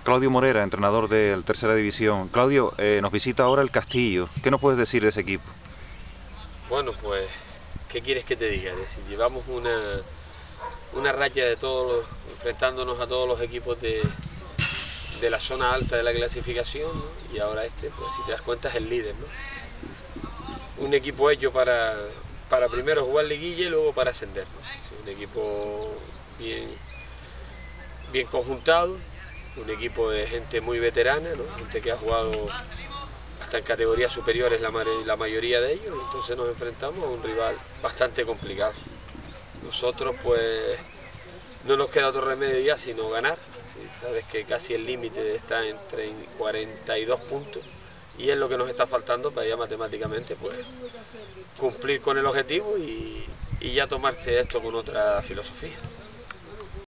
Claudio Morera, entrenador del Tercera División. Claudio, nos visita ahora el Castillo. ¿Qué nos puedes decir de ese equipo? Bueno, pues, ¿qué quieres que te diga? Es decir, llevamos una racha de enfrentándonos a todos los equipos de la zona alta de la clasificación, ¿no? Y ahora pues si te das cuenta es el líder, ¿no? Un equipo hecho para primero jugar liguilla y luego para ascender, ¿no? Es un equipo bien conjuntado, un equipo de gente muy veterana, ¿no? Gente que ha jugado hasta en categorías superiores la mayoría de ellos, entonces nos enfrentamos a un rival bastante complicado. Nosotros pues no nos queda otro remedio ya sino ganar. ¿Sí? Sabes que casi el límite está entre 42 puntos y es lo que nos está faltando para ya matemáticamente pues cumplir con el objetivo y ya tomarse esto con otra filosofía.